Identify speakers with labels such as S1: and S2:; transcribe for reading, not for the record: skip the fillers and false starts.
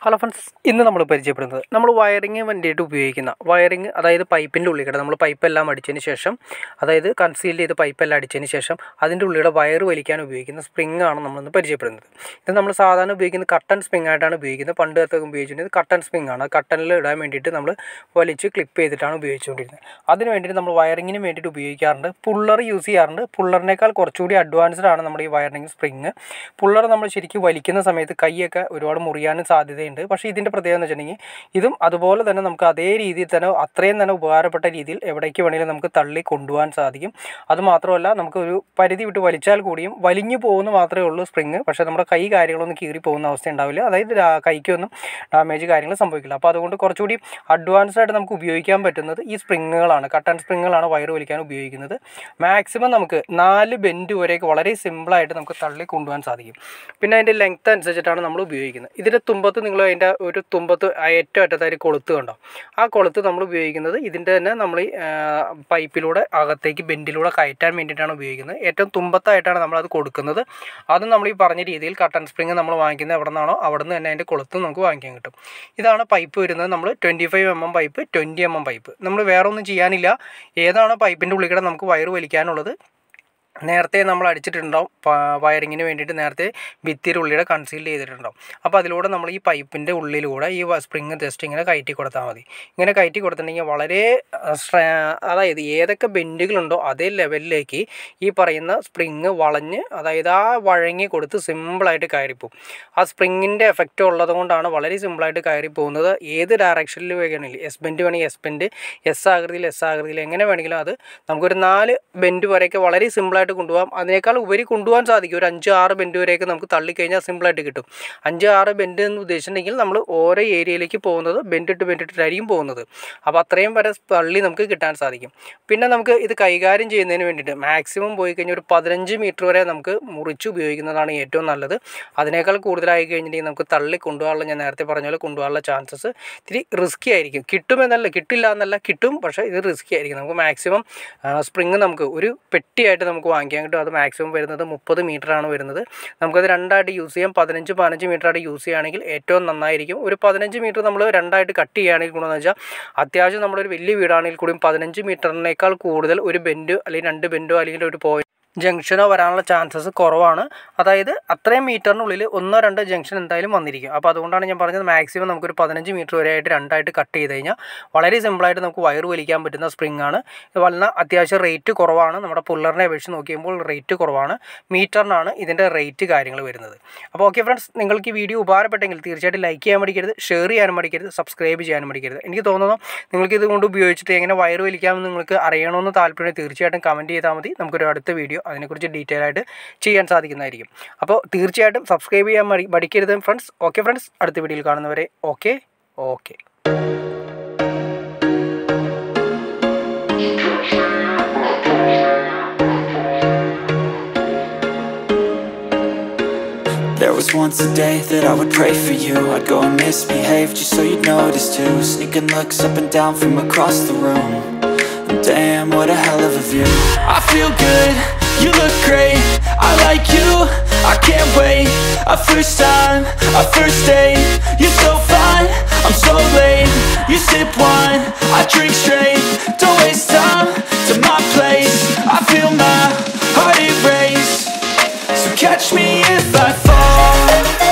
S1: Hello friends, ഇന്ന് നമ്മൾ പരിചയപ്പെടുന്നത് നമ്മൾ വയറിങ് വേണ്ടിയിട്ട് ഉപയോഗിക്കുന്ന വയറിങ്, അതായത് പൈപ്പിൻ്റെ ഉള്ളിൽ നമ്മൾ പൈപ്പെല്ലാം അടിച്ചതിന് ശേഷം, അതായത് കൺസീൽ ചെയ്ത് പൈപ്പെല്ലാം അടിച്ചതിന് ശേഷം അതിൻ്റെ ഉള്ളിയുടെ വയർ വലിക്കാൻ ഉപയോഗിക്കുന്ന സ്പ്രിങ് ആണ് നമ്മളിന്ന് പരിചയപ്പെടുന്നത്. ഇത് നമ്മൾ സാധാരണ ഉപയോഗിക്കുന്ന കട്ടൺ സ്പ്രിങ് ആയിട്ടാണ് ഉപയോഗിക്കുന്നത്. പണ്ട് കാലത്തൊക്കെ ഉപയോഗിച്ചിട്ടുണ്ടെങ്കിൽ കട്ടൺ സ്പ്രിങ് ആണ്. കട്ടണിൽ ഇടാൻ വേണ്ടിയിട്ട് നമ്മൾ വലിച്ച് ക്ലിപ്പ് ചെയ്തിട്ടാണ് ഉപയോഗിച്ചുകൊണ്ടിരുന്നത്. അതിന് വേണ്ടിയിട്ട് നമ്മൾ വയറിങ്ങിന് വേണ്ടിയിട്ട് ഉപയോഗിക്കാറുണ്ട്. പുള്ളർ യൂസ് ചെയ്യാറുണ്ട്. പുള്ളറിനേക്കാൾ കുറച്ചുകൂടി അഡ്വാൻസ്ഡ് ആണ് നമ്മുടെ ഈ വയറിങ് സ്പ്രിങ്. പുള്ളർ നമ്മൾ ശരിക്കും വലിക്കുന്ന സമയത്ത് കൈയൊക്കെ ഒരുപാട് മുറിയാനും സാധ്യതയുണ്ട്. പക്ഷേ ഇതിൻ്റെ പ്രത്യേകത എന്ന് വെച്ചിട്ടുണ്ടെങ്കിൽ ഇതും അതുപോലെ തന്നെ നമുക്ക് അതേ രീതിയിൽ തന്നെ അത്രയും തന്നെ ഉപകാരപ്പെട്ട രീതിയിൽ എവിടേക്ക് വേണമെങ്കിലും നമുക്ക് തള്ളി കൊണ്ടുപോകാൻ സാധിക്കും. അതുമാത്രമല്ല, നമുക്ക് ഒരു പരിധി വിട്ട് വലിച്ചാൽ കൂടിയും വലിഞ്ഞു പോകുന്ന മാത്രമേ ഉള്ളൂ സ്പ്രിങ്. പക്ഷേ നമ്മുടെ കൈ കാര്യങ്ങളൊന്നും കീറി പോകുന്ന അവസ്ഥ ഉണ്ടാവില്ല. അതായത് കൈക്കൊന്നും ഡാമേജ് കാര്യങ്ങൾ സംഭവിക്കില്ല. അപ്പോൾ അതുകൊണ്ട് കുറച്ചുകൂടി അഡ്വാൻസ്ഡ് ആയിട്ട് നമുക്ക് ഉപയോഗിക്കാൻ പറ്റുന്നത് ഈ സ്പ്രിങ്ങുകളാണ്. കട്ടൺ സ്പ്രിങ്ങുകളാണ് വയർ വലിക്കാൻ ഉപയോഗിക്കുന്നത്. മാക്സിമം നമുക്ക് 4 ബെൻഡ് വരെയൊക്കെ വളരെ സിമ്പിളായിട്ട് നമുക്ക് തള്ളി കൊണ്ടുപോകാൻ സാധിക്കും. പിന്നെ അതിൻ്റെ ലെങ്ത്ത് അനുസരിച്ചിട്ടാണ് നമ്മൾ ഉപയോഗിക്കുന്നത്. ഇതിൻ്റെ തുമ്പത്ത് നിങ്ങൾ അതിൻ്റെ ഒരു തുമ്പത്ത് ഏറ്റവും അറ്റത്തായിട്ട് കൊളുത്ത് കണ്ടോ, ആ കൊളുത്ത് നമ്മൾ ഉപയോഗിക്കുന്നത് ഇതിൻ്റെ തന്നെ നമ്മൾ പൈപ്പിലൂടെ അകത്തേക്ക് ബെൻഡിലൂടെ കയറ്റാൻ വേണ്ടിയിട്ടാണ് ഉപയോഗിക്കുന്നത്. ഏറ്റവും തുമ്പത്തായിട്ടാണ് നമ്മളത് കൊടുക്കുന്നത്. അതും നമ്മൾ ഈ പറഞ്ഞ രീതിയിൽ കട്ടൺ സ്പ്രിങ് നമ്മൾ വാങ്ങിക്കുന്നത് എവിടെ നിന്നാണോ അവിടെ നിന്ന് തന്നെ അതിൻ്റെ കൊളുത്ത് നമുക്ക് വാങ്ങിക്കാൻ കിട്ടും. ഇതാണ് പൈപ്പ് വരുന്നത്. നമ്മൾ 25 mm പൈപ്പ്, 20 mm പൈപ്പ്. നമ്മൾ വേറെ ഒന്നും ചെയ്യാനില്ല. ഏതാണോ പൈപ്പിൻ്റെ ഉള്ളിൽ കൂടെ നമുക്ക് വയർ വലിക്കാനുള്ളത് നേരത്തെ നമ്മൾ അടിച്ചിട്ടുണ്ടാവും. വയറിങ്ങിന് വേണ്ടിയിട്ട് നേരത്തെ ഭിത്തിയുടെ ഉള്ളിയുടെ കൺസീൽ ചെയ്തിട്ടുണ്ടാവും. അപ്പോൾ അതിലൂടെ നമ്മൾ ഈ പൈപ്പിൻ്റെ ഉള്ളിലൂടെ ഈ സ്പ്രിങ് ജസ്റ്റ് ഇങ്ങനെ കയറ്റി കൊടുത്താൽ മതി. ഇങ്ങനെ കയറ്റി കൊടുത്തിട്ടുണ്ടെങ്കിൽ വളരെ അതായത് ഏതൊക്കെ ബെൻഡുകളുണ്ടോ അതേ ലെവലിലേക്ക് ഈ പറയുന്ന സ്പ്രിങ് വളഞ്ഞ്, അതായത് ആ വഴങ്ങി കൊടുത്ത് സിമ്പിളായിട്ട് കയറിപ്പോവും. ആ സ്പ്രിങ്ങിൻ്റെ എഫക്റ്റ് ഉള്ളത് കൊണ്ടാണ് വളരെ സിമ്പിളായിട്ട് കയറി പോകുന്നത്. ഏത് ഡയറക്ഷനിൽ വേണമെങ്കിലും എസ് ബെൻഡ് വേണമെങ്കിൽ എസ് ബെൻഡ്, എസ് ആകൃതിയിൽ എങ്ങനെ വേണമെങ്കിലും അത് നമുക്കൊരു 4 ബെൻഡ് വരെയൊക്കെ വളരെ സിമ്പിളായിട്ട് കൊണ്ടുപോകാം. അതിനേക്കാൾ ഉപരി കൊണ്ടുപോകാൻ സാധിക്കും. ഒരു 5-6 ബെൻഡ് വരെയൊക്കെ നമുക്ക് തള്ളിക്കഴിഞ്ഞാൽ സിമ്പിളായിട്ട് കിട്ടും. 5-6 ബെൻഡ് എന്ന് ഉദ്ദേശിച്ചിട്ടുണ്ടെങ്കിൽ നമ്മൾ ഓരോ ഏരിയയിലേക്ക് പോകുന്നത് ബെൻഡിട്ടായിരിക്കും പോകുന്നത്. അപ്പോൾ അത്രയും വരെ തള്ളി നമുക്ക് കിട്ടാൻ സാധിക്കും. പിന്നെ നമുക്ക് ഇത് കൈകാര്യം ചെയ്യുന്നതിന് വേണ്ടിയിട്ട് മാക്സിമം പോയി കഴിഞ്ഞാൽ ഒരു 15 മീറ്റർ വരെ നമുക്ക് മുറിച്ച് ഉപയോഗിക്കുന്നതാണ് ഏറ്റവും നല്ലത്. അതിനേക്കാൾ കൂടുതലായി കഴിഞ്ഞിട്ടുണ്ടെങ്കിൽ നമുക്ക് തള്ളി കൊണ്ടുപോകാനുള്ള, ഞാൻ നേരത്തെ പറഞ്ഞ പോലെ കൊണ്ടുപോകാനുള്ള ചാൻസസ് ഇത്തിരി റിസ്ക്കി ആയിരിക്കും. കിട്ടുമെന്നല്ല, കിട്ടില്ല എന്നല്ല, കിട്ടും. പക്ഷേ ഇത് റിസ്ക്കി ആയിരിക്കും. നമുക്ക് മാക്സിമം സ്പ്രിങ് നമുക്ക് ഒരു പെട്ടിയായിട്ട് നമുക്ക് വാങ്ങിക്കാൻ കിട്ടും. അത് മാക്സിമം വരുന്നത് 30 മീറ്ററാണ് വരുന്നത്. നമുക്കത് രണ്ടായിട്ട് യൂസ് ചെയ്യാം. 15 മീറ്ററായിട്ട് യൂസ് ചെയ്യുകയാണെങ്കിൽ ഏറ്റവും നന്നായിരിക്കും. ഒരു 15 മീറ്റർ നമ്മൾ രണ്ടായിട്ട് കട്ട് ചെയ്യുകയാണെങ്കിൽ ഗുണമെന്ന് വെച്ചാൽ അത്യാവശ്യം നമ്മളൊരു വലിയ വീടാണെങ്കിൽ കൂടിയും 15 മീറ്ററിനേക്കാൾ കൂടുതൽ ഒരു ബെൻഡ് അല്ലെങ്കിൽ 2 ബെൻഡോ അല്ലെങ്കിൽ ഒരു പോയിന്റ് ജംഗ്ഷനോ വരാനുള്ള ചാൻസസ് കുറവാണ്. അതായത് അത്രയും മീറ്ററിനുള്ളിൽ 1-2 ജംഗ്ഷൻ എന്തായാലും വന്നിരിക്കും. അപ്പോൾ അതുകൊണ്ടാണ് ഞാൻ പറഞ്ഞത് മാക്സിമം നമുക്കൊരു 15 മീറ്റർ വരെ ആയിട്ട് രണ്ടായിട്ട് കട്ട് ചെയ്ത് കഴിഞ്ഞാൽ വളരെ സിമ്പിളായിട്ട് നമുക്ക് വയർ വലിക്കാൻ പറ്റുന്ന സ്പ്രിങ് ആണ്. വല്ല അത്യാവശ്യം റേറ്റ് കുറവാണ്. നമ്മുടെ പുള്ളറിനെ അപേക്ഷിച്ച് നോക്കിയപ്പോൾ റേറ്റ് കുറവാണ്. മീറ്ററിനാണ് ഇതിൻ്റെ റേറ്റ് കാര്യങ്ങൾ വരുന്നത്. അപ്പോൾ ഓക്കെ ഫ്രണ്ട്സ്, നിങ്ങൾക്ക് ഈ വീഡിയോ ഉപകാരപ്പെട്ടെങ്കിൽ തീർച്ചയായിട്ടും ലൈക്ക് ചെയ്യാൻ മടിക്കരുത്, ഷെയർ ചെയ്യാനും മടിക്കരുത്, സബ്സ്ക്രൈബ് ചെയ്യാനും മടിക്കരുത്. എനിക്ക് തോന്നുന്നു നിങ്ങൾക്ക് ഇതുകൊണ്ട് ഉപയോഗിച്ചിട്ട് എങ്ങനെ വയർ വലിക്കാമെന്ന് നിങ്ങൾക്ക് അറിയണമെന്ന് താല്പര്യം തീർച്ചയായിട്ടും കമൻറ്റ് ചെയ്താൽ മതി. നമുക്കൊരു അടുത്ത വീഡിയോ അതിനെക്കുറിച്ച് ഡീറ്റെയിൽ ആയിട്ട് ചെയ്യാൻ സാധിക്കുന്നതായിരിക്കും. അപ്പോൾ തീർച്ചയായിട്ടും സബ്സ്ക്രൈബ് ചെയ്യാൻ മടിക്കരുത് ഫ്രണ്ട്സ്. ഓക്കെ ഫ്രണ്ട്സ്, അടുത്ത വീഡിയോയിൽ കാണുന്നവരെ okay.
S2: There was once a day that I would pray for you. I'd go and misbehave just so you'd notice too. Sneaking looks up and down from across the room. And damn, what a hell of a view. I feel good, you look great, I like you, I can't wait. A first time, a first date, you're so fine, I'm so late. You sip wine, I drink straight. Don't waste time to my place. I feel my heart erase. So catch me if I fall.